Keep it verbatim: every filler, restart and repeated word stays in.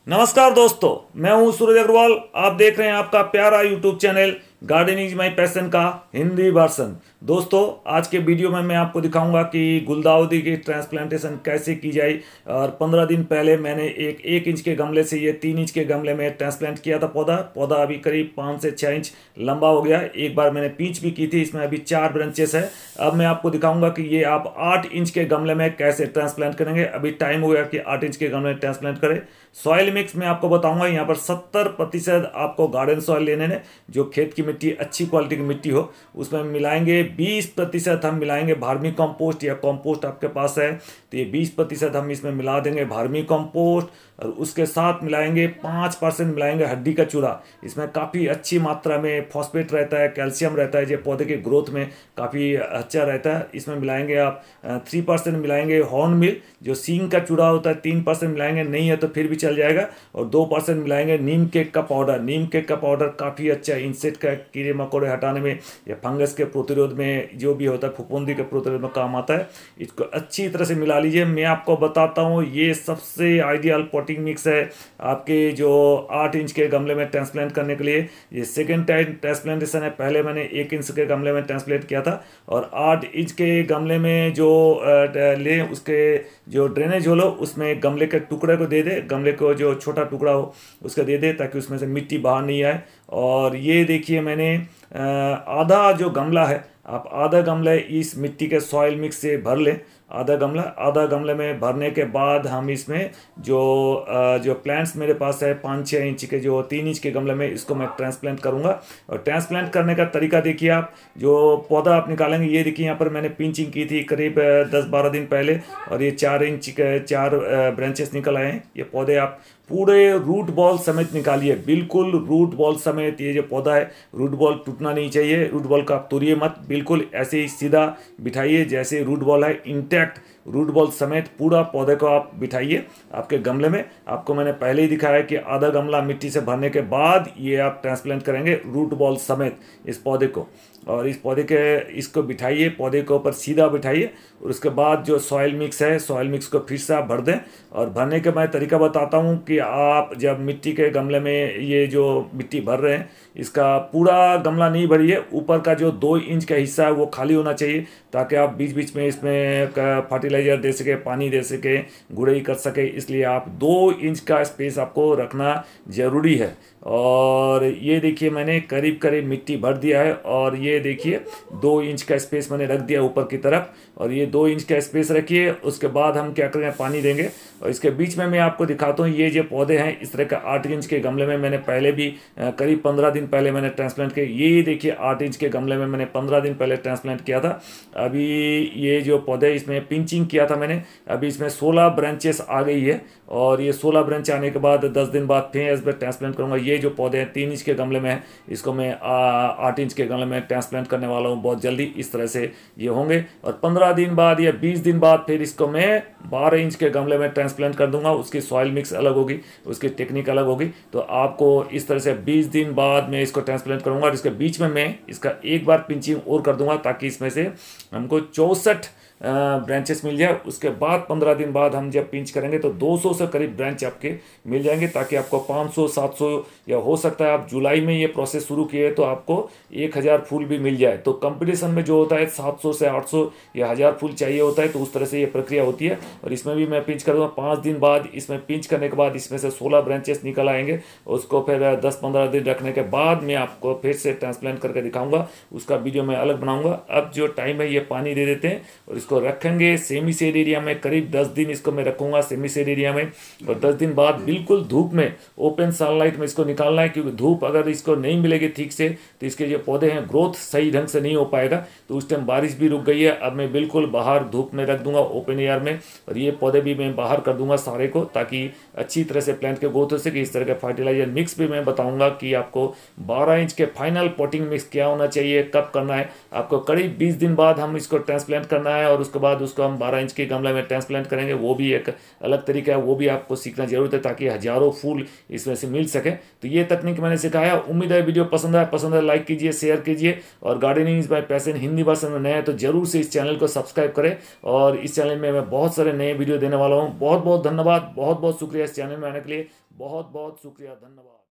नमस्कार दोस्तों, मैं हूं सूरज अग्रवाल। आप देख रहे हैं आपका प्यारा YouTube channel gardening is my passion का हिंदी वर्सन। दोस्तों, आज के वीडियो में मैं आपको दिखाऊंगा कि गुलदाउदी की ट्रांसप्लांटेशन कैसे की जाए। और पंद्रह दिन पहले मैंने एक एक इंच के गमले से ये तीन इंच के गमले में ट्रांसप्लांट किया था पौधा पौधा अभी करीब पाँच से छः इंच लंबा हो गया। एक बार मैंने पीच भी की थी, इसमें अभी चार ब्रांचेस है। अब मैं आपको दिखाऊंगा कि ये आप आठ इंच के गमले में कैसे ट्रांसप्लांट करेंगे। अभी टाइम हो गया कि आठ इंच के गमले में ट्रांसप्लांट करें। सॉइल मिक्स में आपको बताऊंगा, यहाँ पर सत्तर प्रतिशत आपको गार्डन सॉइल लेने ने, जो खेत की मिट्टी अच्छी क्वालिटी की मिट्टी हो उसमें मिलाएंगे। बीस प्रतिशत हम मिलाएंगे भार्मी कंपोस्ट या कंपोस्ट आपके पास है तो ये बीस प्रतिशत हम इसमें मिला देंगे भार्मी कंपोस्ट। और उसके साथ मिलाएंगे पाँच परसेंट मिलाएंगे हड्डी का चूरा। इसमें काफ़ी अच्छी मात्रा में फॉस्फेट रहता है, कैल्शियम रहता है, जो पौधे के ग्रोथ में काफ़ी अच्छा रहता है। इसमें मिलाएंगे आप थ्री परसेंट मिलाएंगे हॉर्न मिल, जो सींग का चूरा होता है। तीन परसेंट मिलाएंगे, नहीं है तो फिर भी चल जाएगा। और दो परसेंट मिलाएंगे नीम केक का पाउडर। नीम केक का पाउडर काफ़ी अच्छा है इंसेक्ट का कीड़े मकोड़े हटाने में या फंगस के प्रतिरोध में, जो भी होता है फफूंदी के प्रतिरोध में काम आता है। इसको अच्छी तरह से मिला लीजिए। मैं आपको बताता हूँ, ये सबसे आइडियल पॉटिंग मिक्स है आपके जो आठ इंच के गमले में ट्रांसप्लांट करने के लिए। ये सेकेंड टाइम ट्रांसप्लांटेशन है। पहले मैंने एक इंच के गमले में ट्रांसप्लांट किया था और आठ इंच के गमले में जो ले उसके जो ड्रेनेज हो लो उसमें गमले के टुकड़े को दे दे, गमले को जो छोटा टुकड़ा हो उसका दे दे ताकि उसमें से मिट्टी बाहर नहीं आए। और ये देखिए मैंने आधा जो गमला है, आप आधा गमला इस मिट्टी के सॉइल मिक्स से भर लें। आधा गमला आधा गमले में भरने के बाद हम इसमें जो जो प्लांट्स मेरे पास है पाँच छः इंच के, जो तीन इंच के गमले में, इसको मैं ट्रांसप्लांट करूंगा। और ट्रांसप्लांट करने का तरीका देखिए, आप जो पौधा आप निकालेंगे, ये देखिए यहाँ पर मैंने पिंचिंग की थी करीब दस बारह दिन पहले और ये चार इंच के चार ब्रांचेस निकल आए हैं। ये पौधे आप पूरे रूट बॉल समेत निकालिए, बिल्कुल रूट बॉल समेत। ये जो पौधा है रूट बॉल टूटना नहीं चाहिए, रूट बॉल का आप तोड़िए मत, बिल्कुल ऐसे ही सीधा बिठाइए जैसे रूट बॉल है। इंटैक्ट रूट बॉल समेत पूरा पौधे को आप बिठाइए आपके गमले में। आपको मैंने पहले ही दिखाया कि आधा गमला मिट्टी से भरने के बाद ये आप ट्रांसप्लांट करेंगे रूट बॉल समेत इस पौधे को। और इस पौधे के इसको बिठाइए, पौधे के ऊपर सीधा बिठाइए। और उसके बाद जो सॉइल मिक्स है, सॉइल मिक्स को फिर से आप भर दें। और भरने का मैं तरीका बताता हूँ कि आप जब मिट्टी के गमले में ये जो मिट्टी भर रहे हैं, इसका पूरा गमला नहीं भरिए, ऊपर का जो दो इंच का हिस्सा है वो खाली होना चाहिए ताकि आप बीच बीच में इसमें फर्टिलाइजर दे सके, पानी दे सके, गुड़ाई कर सके। इसलिए आप दो इंच का स्पेस आपको रखना ज़रूरी है। और ये देखिए मैंने करीब करीब मिट्टी भर दिया है और ये देखिए दो इंच का स्पेस मैंने रख दिया ऊपर की तरफ। और ये दो इंच का स्पेस रखिए। उसके बाद हम क्या करेंगे, पानी देंगे। और इसके बीच में मैं आपको दिखाता हूँ, ये जो पौधे हैं इस तरह का आठ इंच के गमले में मैंने पहले भी करीब पंद्रह दिन पहले मैंने ट्रांसप्लांट किया। ये देखिए आठ इंच के गमले में मैंने पंद्रह दिन पहले ट्रांसप्लांट किया था। अभी ये जो पौधे इसमें पिंचिंग किया था मैंने, अभी इसमें सोलह ब्रांचेस आ गई है। और ये सोलह ब्रांच आने के बाद दस दिन बाद फिर इस पर ट्रांसप्लांट करूँगा। ये जो पौधे हैं तीन इंच के गमले में है, इसको मैं आठ इंच के गमले में ट्रांसप्लांट करने वाला हूँ बहुत जल्दी। इस तरह से ये होंगे और पंद्रह दिन बाद या बीस दिन बाद फिर इसको मैं बारह इंच के गमले में ट्रांसप्लांट कर दूंगा। उसकी सॉइल मिक्स अलग होगी, उसकी टेक्निक अलग होगी। तो आपको इस तरह से बीस दिन बाद मैं इसको ट्रांसप्लांट करूंगा। और इसके बीच में मैं इसका एक बार पिंचिंग और कर दूंगा ताकि इसमें से हमको चौंसठ ब्रांचेस मिल जाए। उसके बाद पंद्रह दिन बाद हम जब पिंच करेंगे तो दो सौ से करीब ब्रांच आपके मिल जाएंगे, ताकि आपको पाँच सौ सात सौ या हो सकता है आप जुलाई में ये प्रोसेस शुरू किए तो आपको एक हज़ार फूल भी मिल जाए। तो कंपटीशन में जो होता है सात सौ से आठ सौ या हज़ार फूल चाहिए होता है, तो उस तरह से ये प्रक्रिया होती है। और इसमें भी मैं पिंच करूँगा। पाँच दिन बाद इसमें पिंच करने के बाद इसमें से सोलह ब्रांचेस निकल आएंगे। उसको फिर दस पंद्रह दिन रखने के बाद मैं आपको फिर से ट्रांसप्लांट करके दिखाऊंगा, उसका वीडियो मैं अलग बनाऊंगा। अब जो टाइम है ये पानी दे देते हैं और इसको रखेंगे सेमी शेड एरिया में। करीब दस दिन इसको मैं रखूंगा सेमी शेड एरिया में। और दस दिन बाद बिल्कुल धूप में, ओपन सनलाइट में इसको निकालना है, क्योंकि धूप अगर इसको नहीं मिलेगी ठीक से तो इसके जो पौधे हैं ग्रोथ सही ढंग से नहीं हो पाएगा। तो उस टाइम बारिश भी रुक गई है। अब मैं बिल्कुल बाहर धूप में रख दूंगा ओपन एयर में। और ये पौधे भी मैं बाहर कर दूंगा सारे को, ताकि अच्छी तरह से प्लांट के ग्रोथ हो सके। इस तरह का फर्टिलाइजर मिक्स भी मैं बताऊंगा कि आपको बारह इंच के फाइनल पॉटिंग मिक्स क्या होना चाहिए, कब करना है। आपको करीब बीस दिन बाद हम इसको ट्रांसप्लांट करना है और और उसके बाद उसको हम बारह इंच के गमले में ट्रांसप्लांट करेंगे, वो भी एक अलग तरीका है, वो भी आपको सीखना जरूरत है ताकि हजारों फूल इसमें से मिल सके। तो ये तकनीक मैंने सिखाया। उम्मीद है वीडियो पसंद आया, पसंद है लाइक कीजिए, शेयर कीजिए, और gardening is my passion Hindi version में नए हैं तो जरूर से इस चैनल को सब्सक्राइब करें। और इस चैनल में मैं बहुत सारे नए वीडियो देने वाला हूँ। बहुत बहुत धन्यवाद, बहुत बहुत शुक्रिया इस चैनल में आने के लिए, बहुत बहुत शुक्रिया, धन्यवाद।